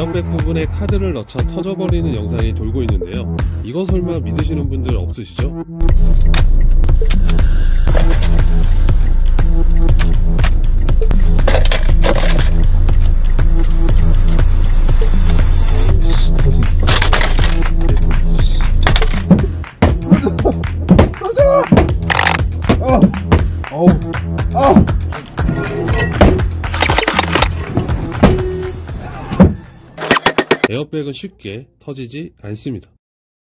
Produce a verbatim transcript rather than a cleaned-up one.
에어백 부분에 카드를 넣자 터져버리는 영상이 돌고 있는데요. 이거 설마 믿으시는 분들 없으시죠? 어우, 아! 에어백은 쉽게 터지지 않습니다.